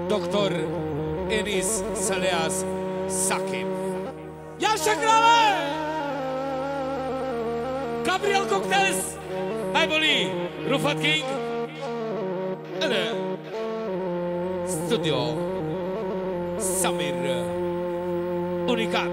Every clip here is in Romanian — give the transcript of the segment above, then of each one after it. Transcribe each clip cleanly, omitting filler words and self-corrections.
Dr. Enis Saleas Sakim. Jaša Krave! Gabriel Cocktails! Najbolí Rufat King! Studio Samir Unikat!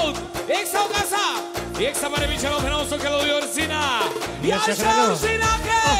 Saúl, Exa Ogasa, Exa para Michel Openoso que lo dio Orsina. Yasha Orsina,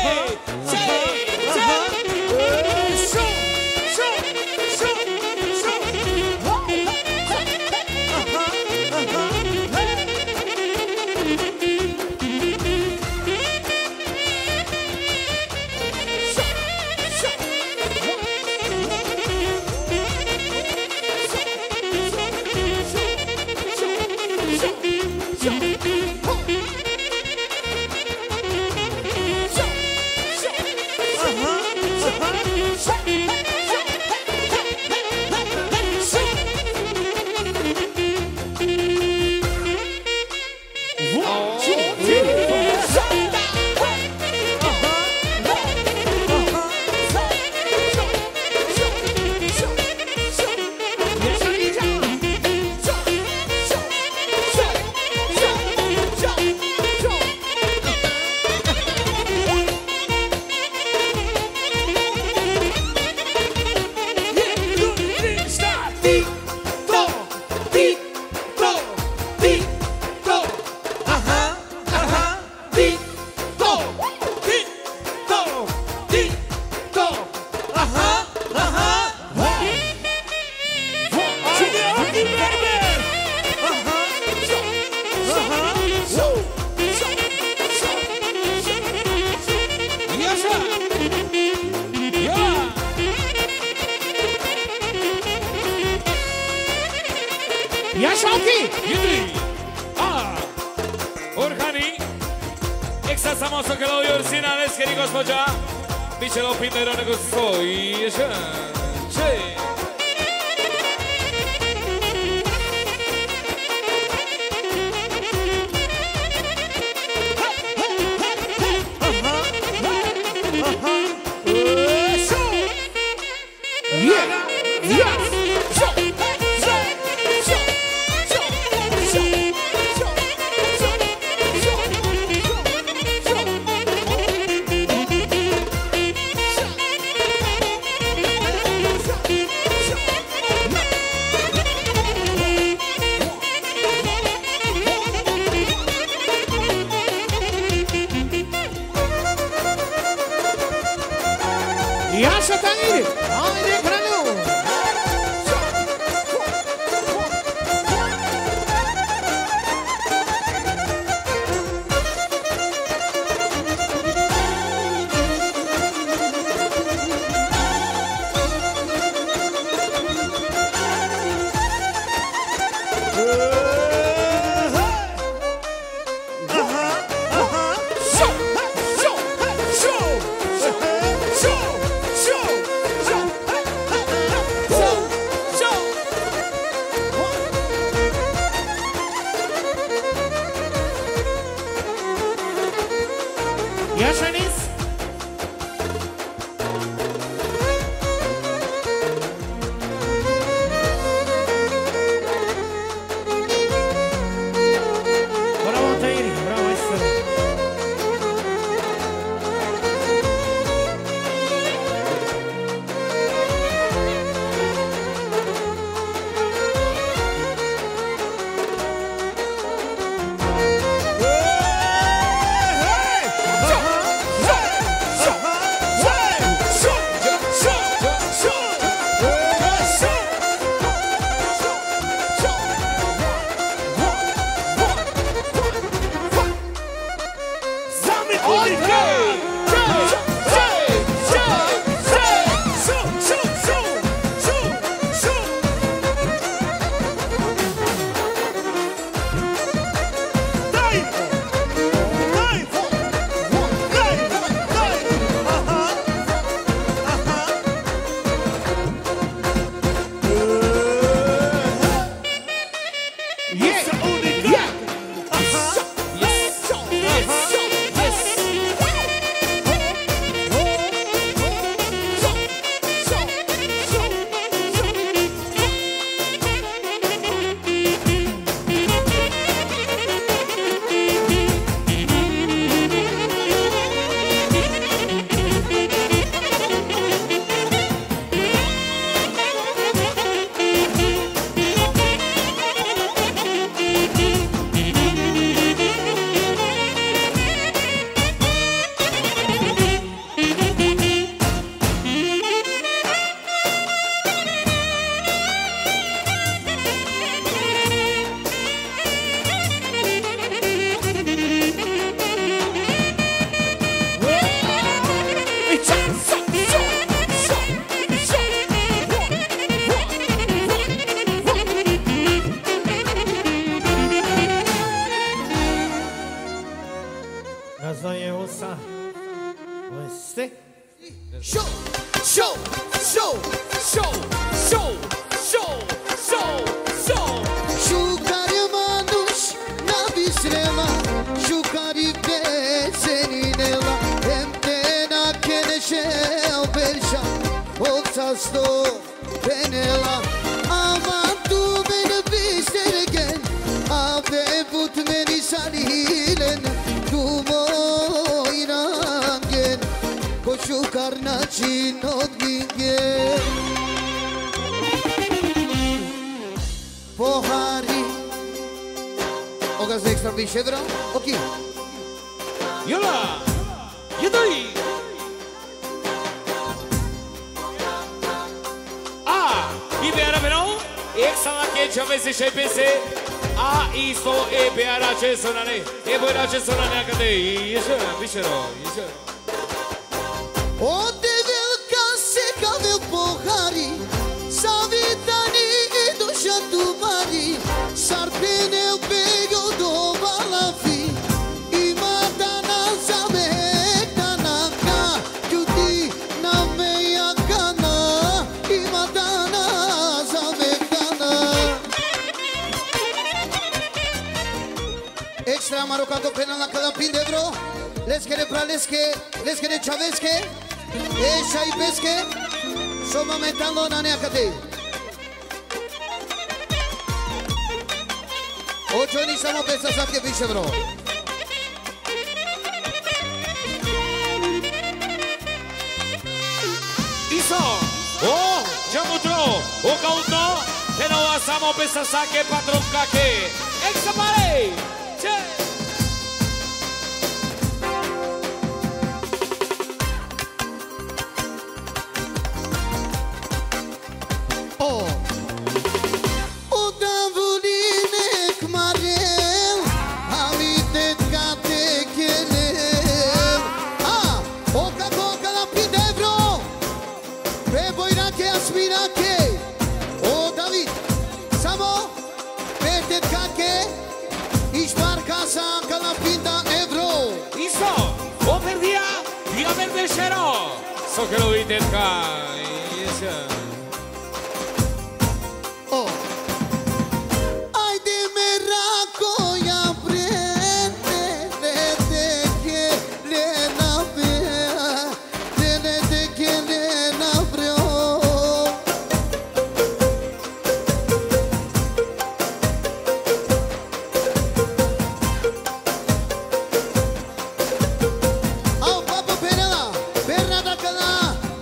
Famoso che lo io originale scherico sfoggia dice lo pinnerone con suoi c'è to je usa. Uste? Show, show, show, show, show, show, show, show. Şukari manuş na bisrela, şukari bezeninela, hem de na keneşel perşa, oltasto benela. Ama tu beni bistergen, ave but beni salilen, tu moinangen, koşu karnaçin odgingen. Pohari. Ogas extra više vra? Ok. Yola! Jedoj! I beara vero? Extra che ci avesse sei pese. Isto e beara ce sonane. E beara ce sonane a cade. Yes, bichero. Yes. O devil kase kavel pohari. Savitani i duša tumari. Sarpenel pego do balafi. Ima dana zamek danaka. Ljudi na mejakana. Ima dana zamek dana. Extra marocado pena la calapin de bro. Leskere praleske, leskere chaveske. E shaibeske. Soma metalo na neakate. Ocho ni samo pesa satke više bro. Iso! Jamutro! O cauto! Pero samo pesa sake patron kake. Extra pare! Che! So che lo vede kai. Oh. Ai de meraco ya prende de que le na pe de que le na bro. Au papa penela, Bernarda cala.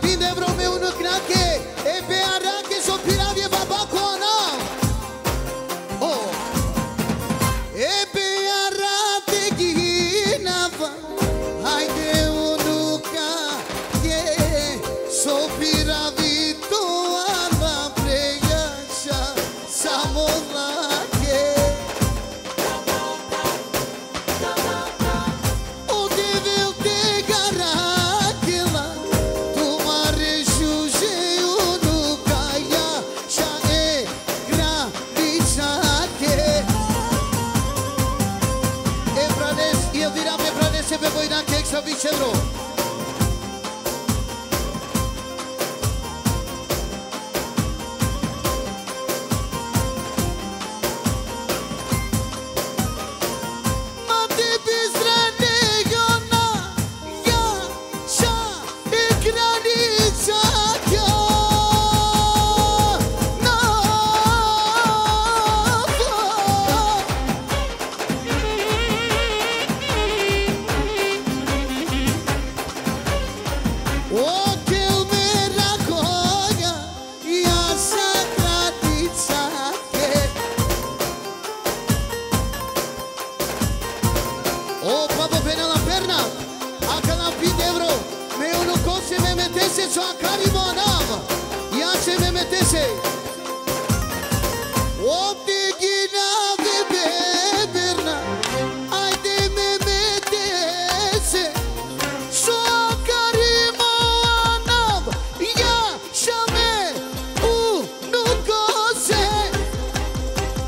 Extra više bro.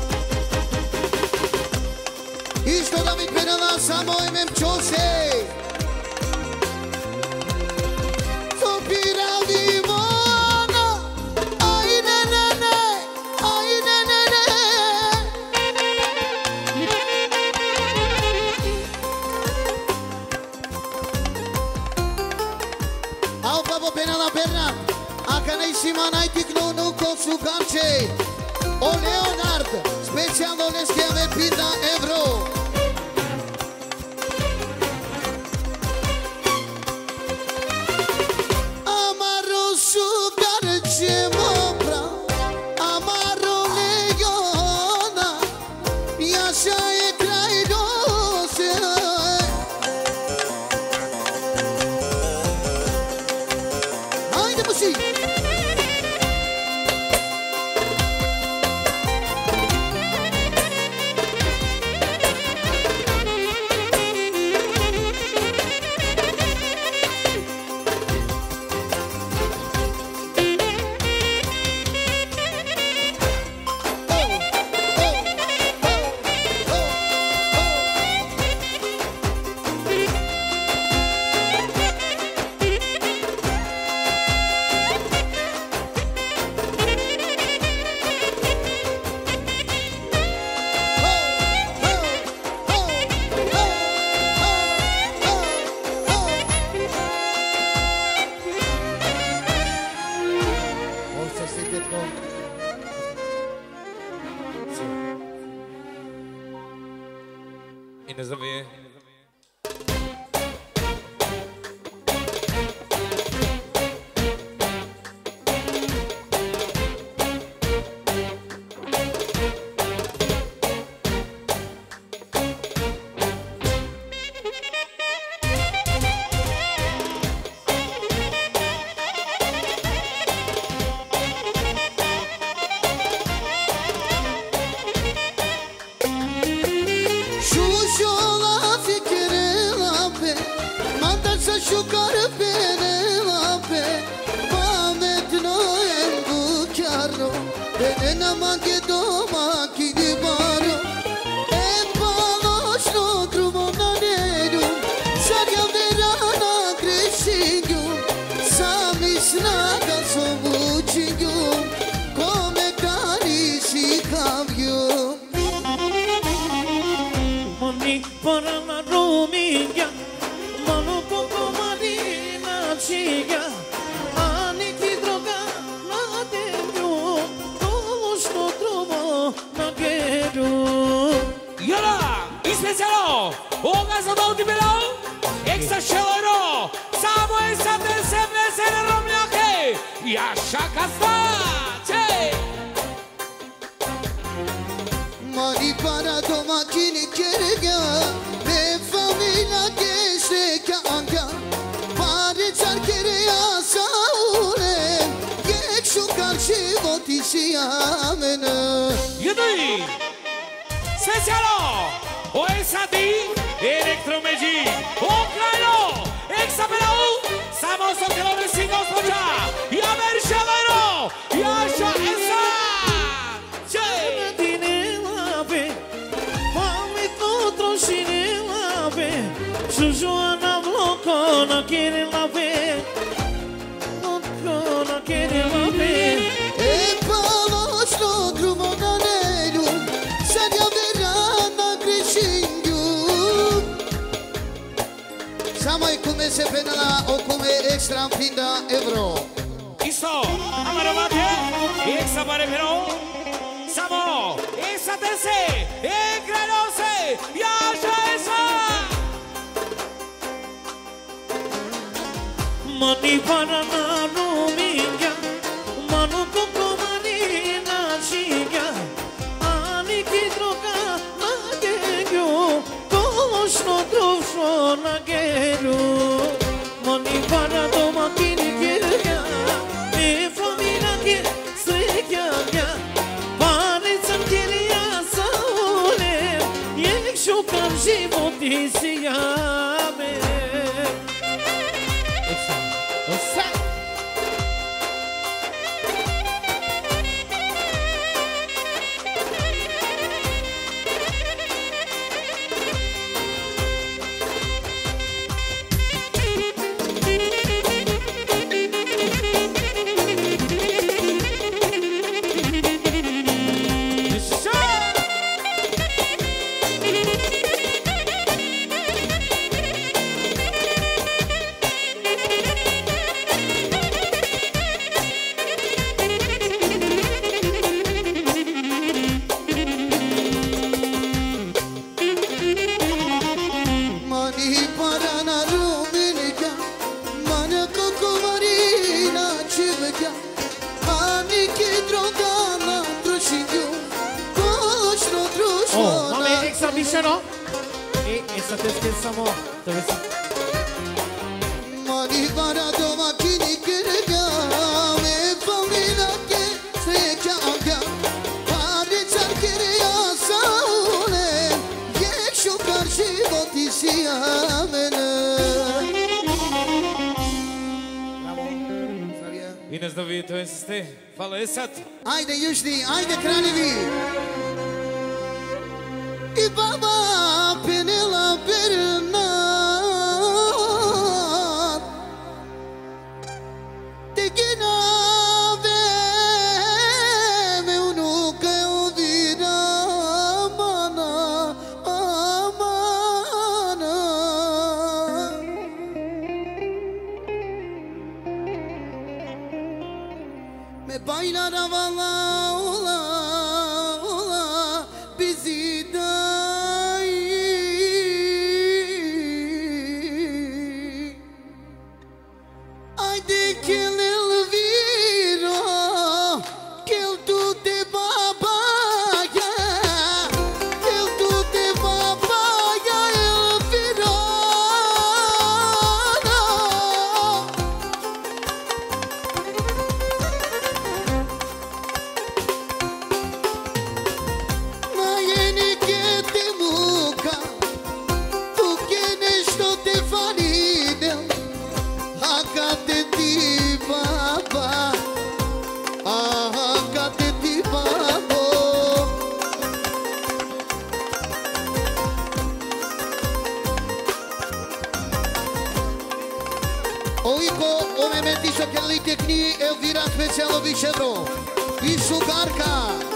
Isto da mi penala samo imem chose. Ai Simanai Ticnonu Cosu Carce O Leonard Special Oleschi ave Pinda Evro Amaro Sugar Gemopra Amaro Leona Yasha e Kraidose Haide muziek I nazwie. Michelo. E sapete che siamo dove siamo? Mani vara do makini kirga me famina ke se kya pare char kirya saune ye shu karshi botisi amena. Ines David, to jest ty. Fala esat. Ajde Južni, ajde kraljevi. I baba penela Bernard Tegina me unuka ovira amana amana Me bailar avala ola ola bizi Elvira specijalno Viševro i Šugarka.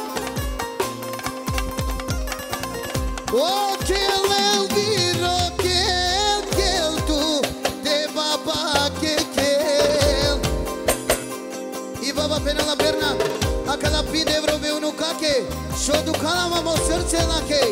O kel Elviro, kel tu, te baba kel. I baba penala Berna, a kada pide evro me unukake, šo dukalavamo srce lake.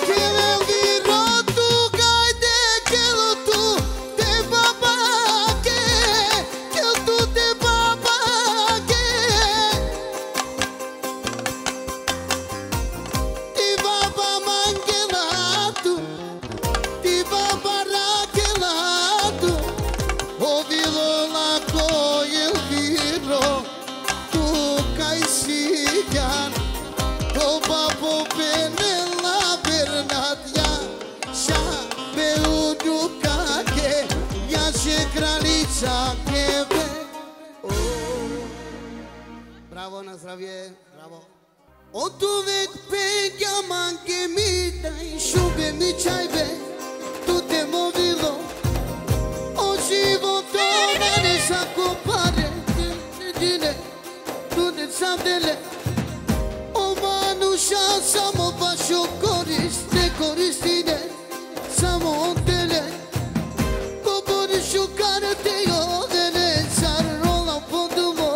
Bravo, na zdravie, bravo. O tu vek pe chiaman che mi dai șube mi ceaibe, tu te movilo. O životo ne sa compare, dine, tu ne sabdele. O manuša samo baš o koriste, koristine, samo ontele. Ko boriš u karte i ovdene, car rola podumo.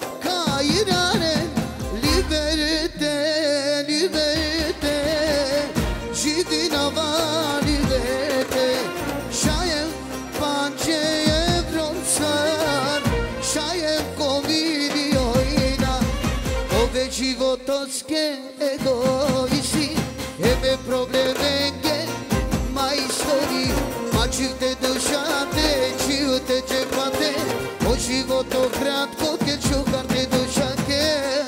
Liberté, liberté, židinava liberté, šajem panče evropsar, šajem kovidioina, ove živototske egoisti, ebe problemenge, majstori, mačite dušate, čijute džepate, o životo kratko, ke čukarte dušake.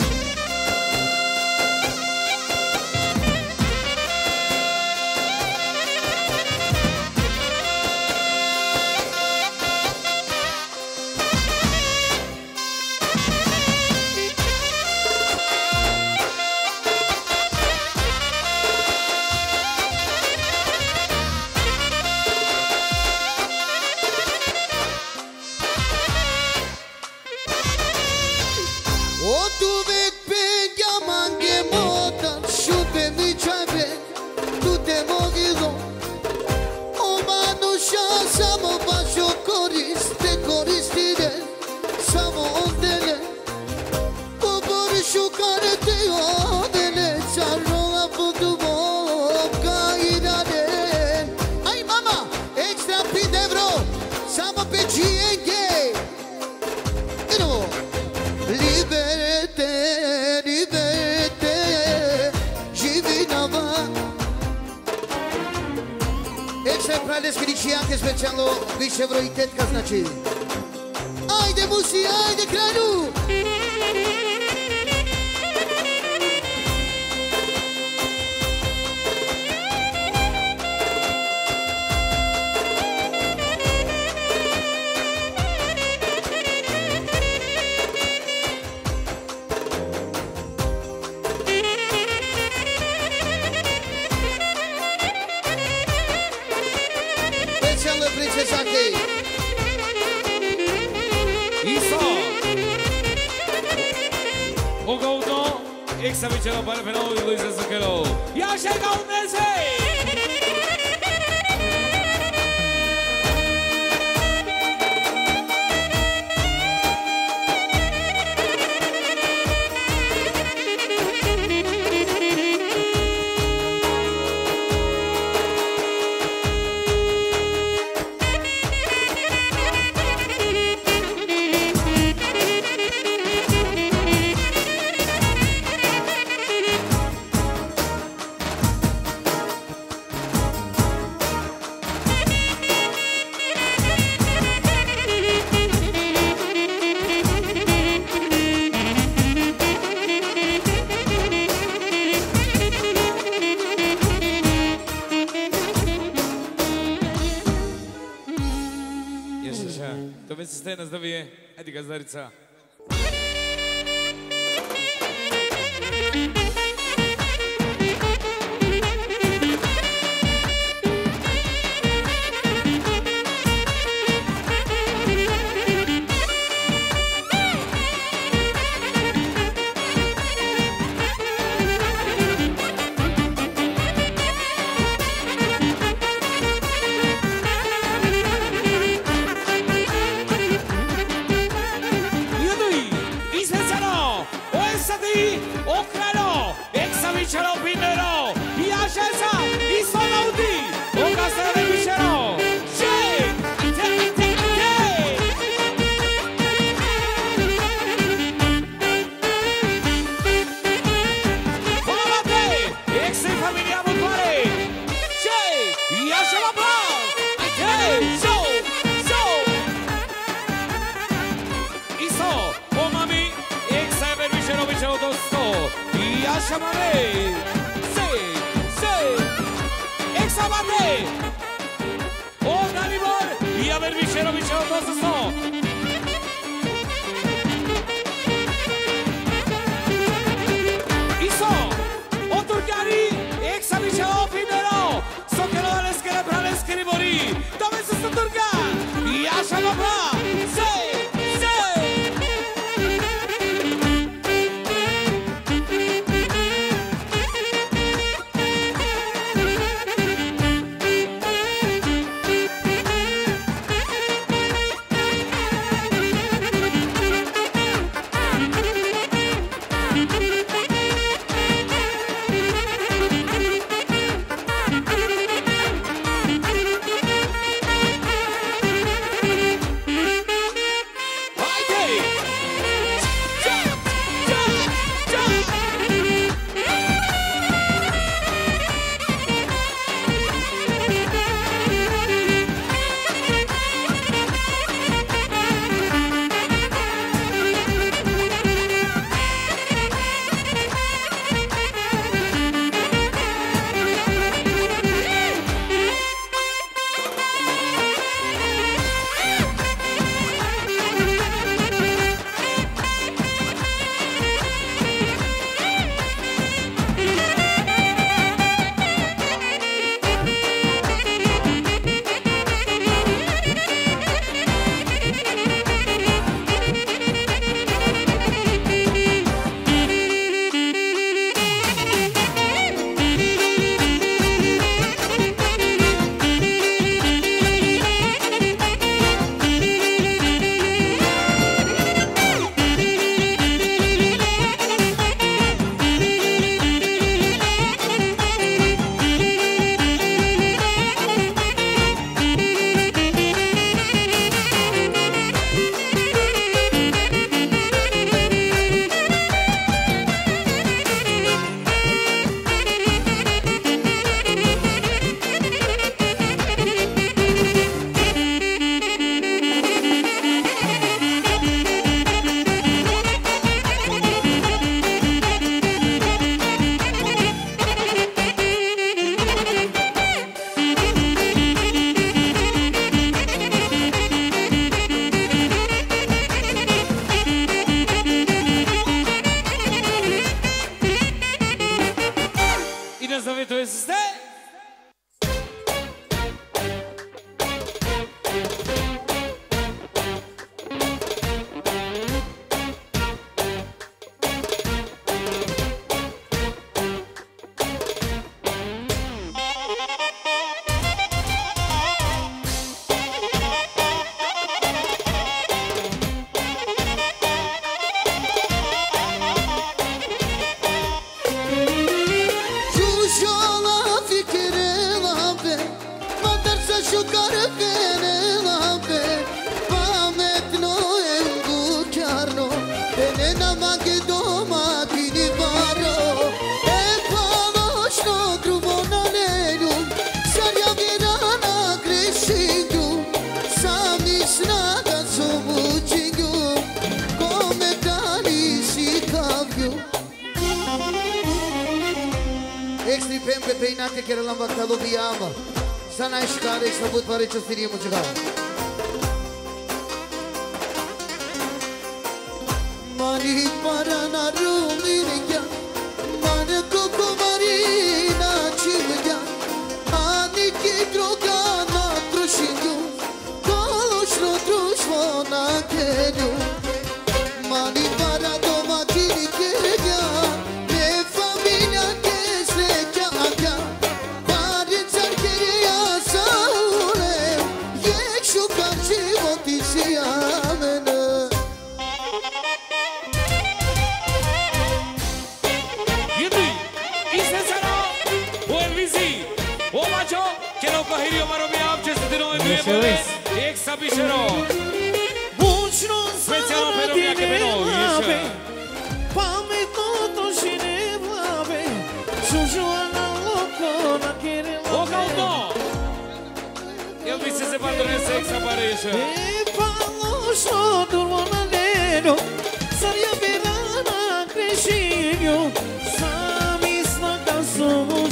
Anche specialo Vicevro i Tetka znači. Ajde musi, ajde kraju! Exa Michelo para Fenol e Luiz Azuqueiro. E a chega o Nesei! Na zdrowie, Edika Zarica. așa mare. Sei. Exabate. O, Dalibor. Ia ver Michelo, toți să Iso. O, Turcari. Exabiceo, Fidero. So che lo alescere, pralescere, mori. Dove si sta Turca? Ia așa mă bra. Sei. Peinate che la vacca lo biamo. Sana ishkare sabut pare chastiri mujga. Mani parana rumirya. Man koko marina chimya. Ani ki droga na trushinyu. Koloshno trushvona kenyu. Mani para doma kiri kerya. Ne familya Specijalno per mia che me O caldo! Eu vi se padrone sex aparece. E falou só do monalero, saria verana crescinho.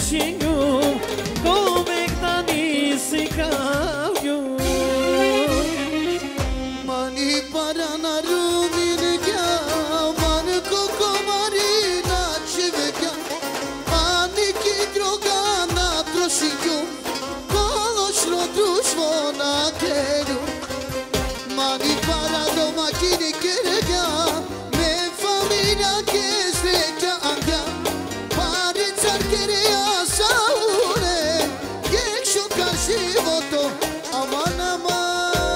Shingu, go make the nisika you. Mani parana rumir kya, man ko komari na chive kya. Mani ki droga na troshikyu, kolosh ro drushvo na keru. Mani parano makini kere kya, me familya kesre kya anga. Pare char kere asa ure, yek shuka shivoto, aman aman.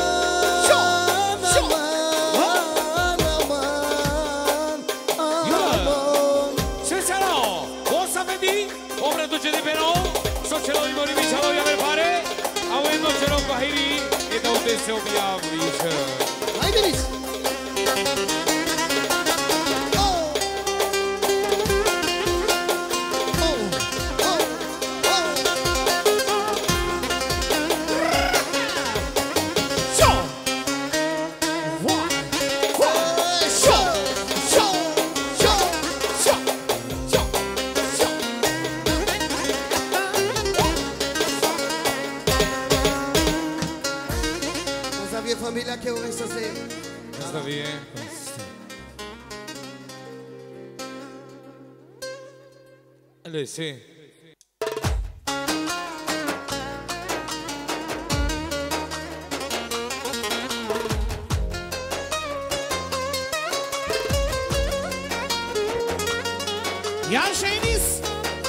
Ce lo imorimi ce lo iar pare, avendo ce lo bahiri e da unde se obiavri. Hai venis. Família que eu venço assim. Está bien. Allez, sì. Yan şeyiniz.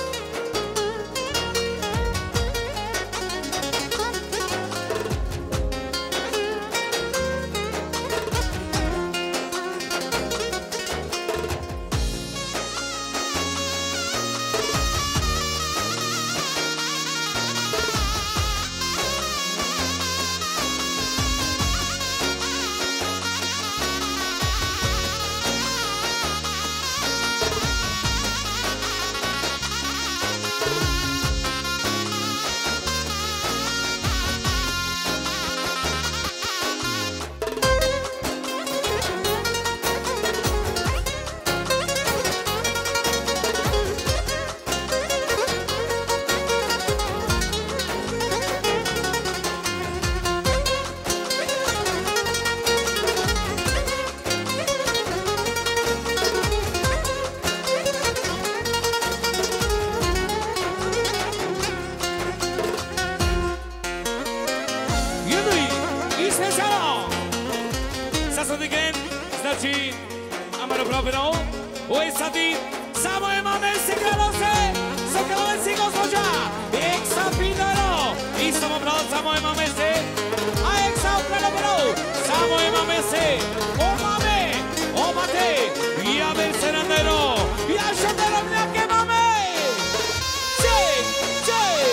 Znači, amaro proprio, oj sadi, samo je mame sikralose, sokalove si gospođa, eksa pidaro, i samo bravo, samo je mame se, a eksa upravo bravo, samo je mame se, o mame, o mate, ja ver se randero, ja šatero mljake mame, čej, čej.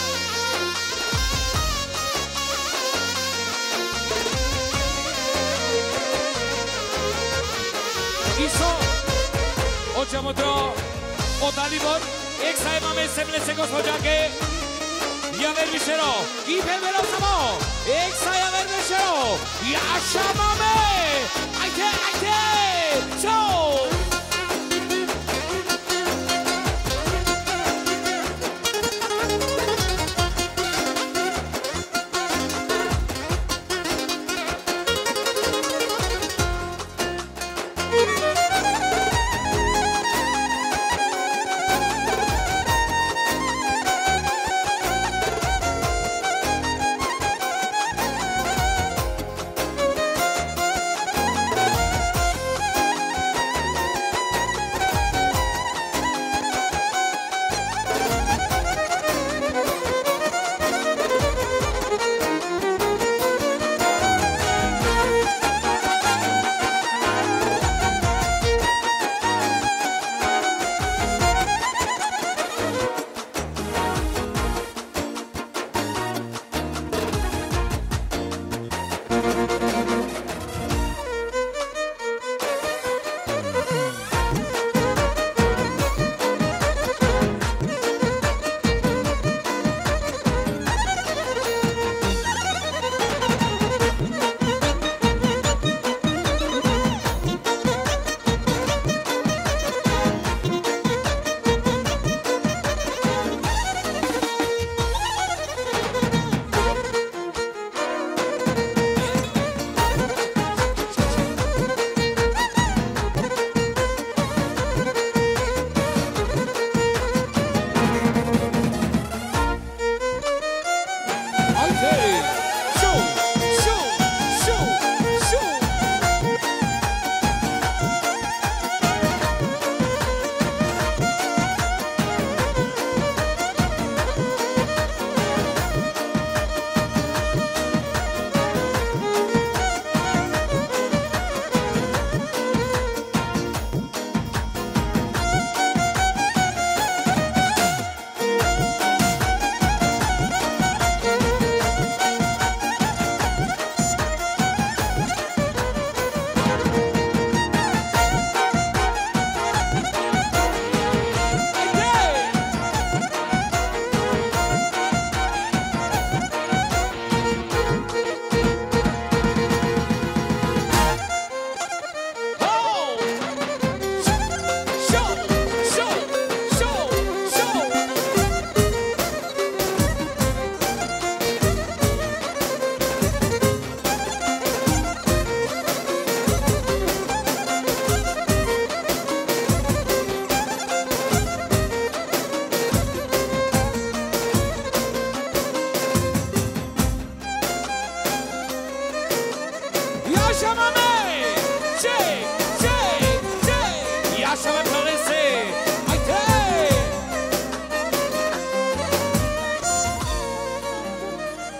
Iso, očemo to od Dalibor, eksa je mame semle se gospođake, ja ver višero, i pevero samo, eksa ja ver višero, jaša mame, ajte, ajte, čau!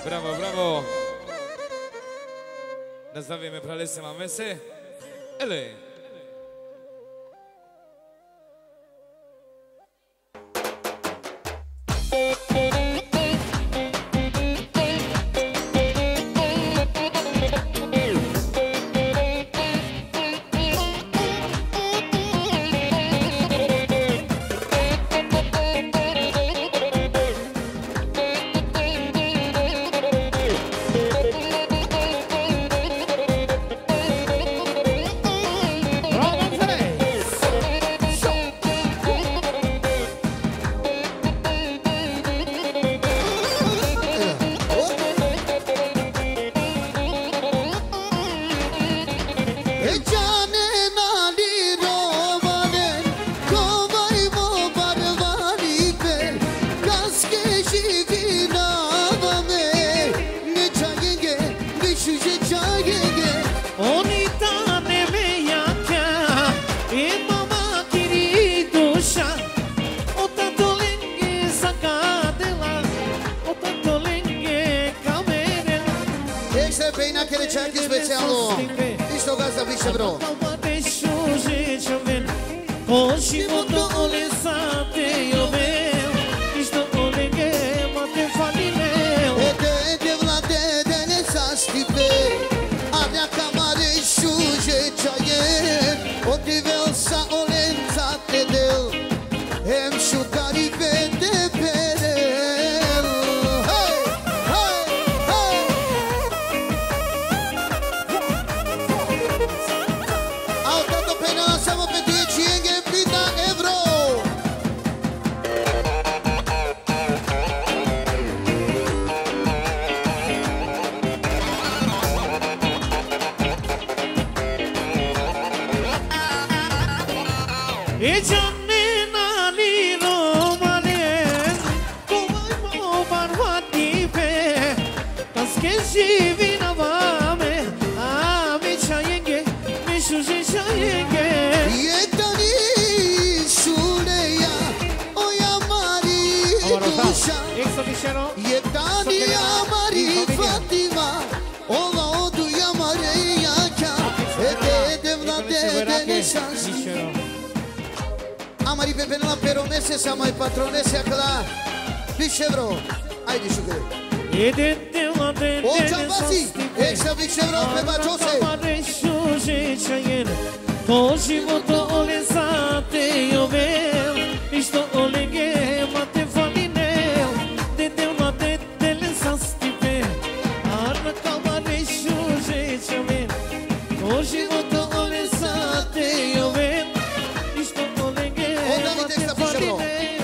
Bravo, bravo. Nazdravíme pralese mamese. Ele. Amari pe la peronese sa mai patronese acla. Bicevro. Hai di șugă. O ceabasi. Exa bicevro pe bacose. To životo olesate jovel, isto olege mate falinel, dedeu na dedele sastipe, arna kamare shuje chamen. To životo olesate jovel, isto olege mate falinel.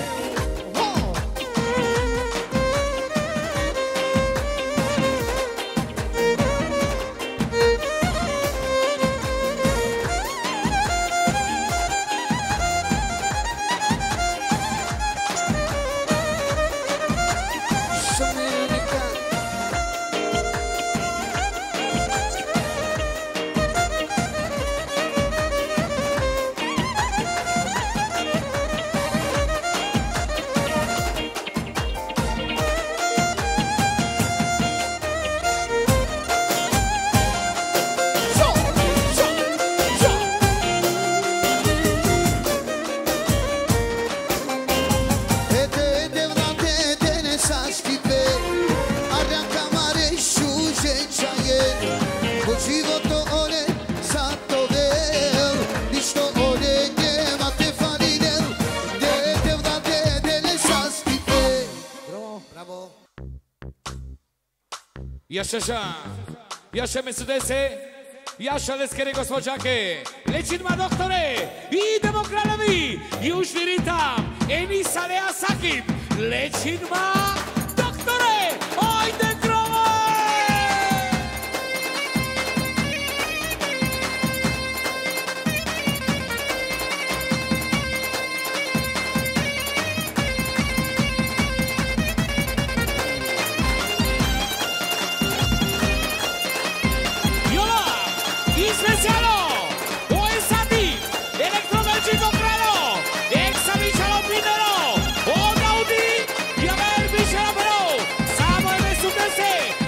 Jaše mi sudese, jaša leskere gospođake, lečinma doktore, idemo kraljevi, i už viritam, Enisa Lea Sakib, lečinma doktore, ajde krove! Say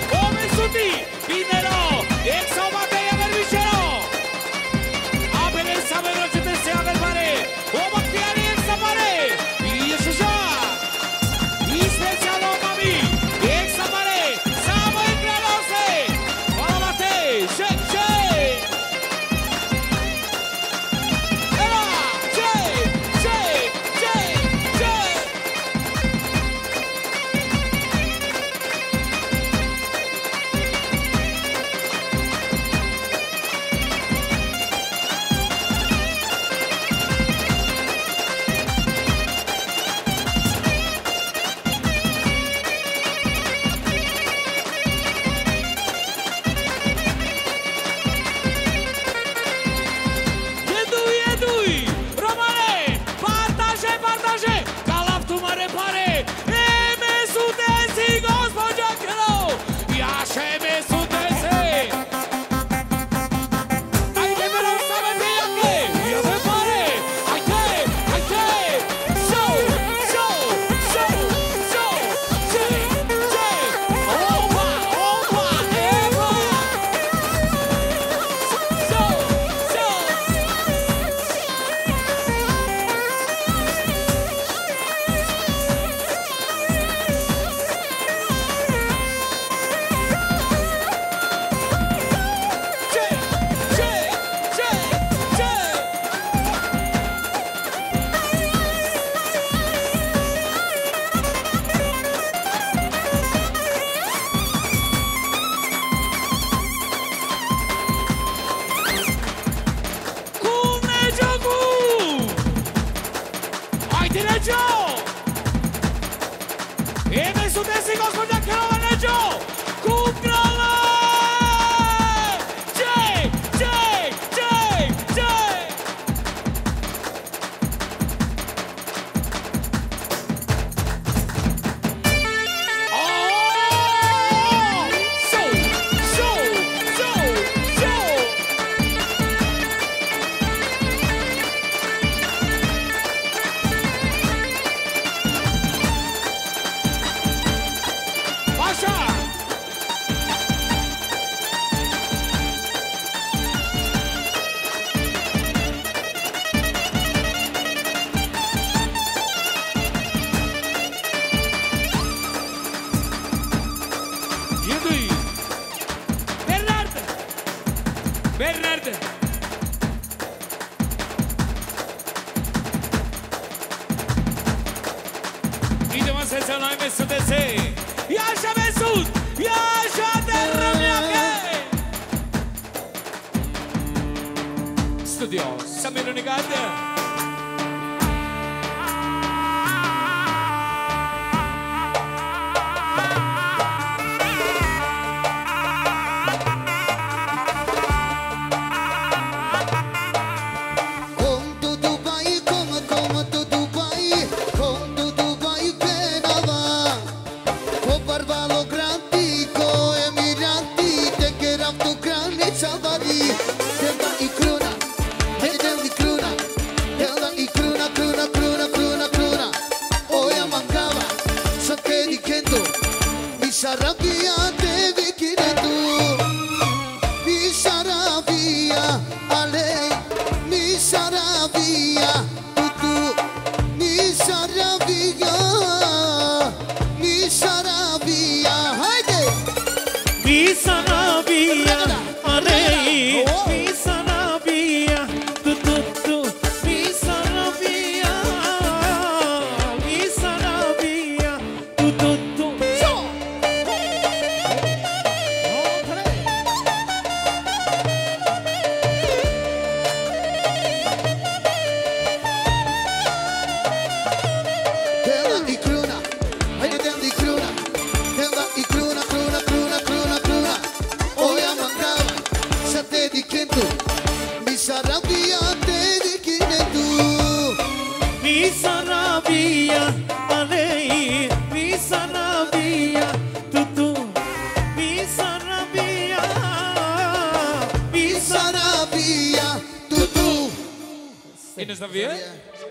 mai sus de se. Ia așa mai sus, ia așa de rămeacă. Studio, Samir Unigată. Ines Navie?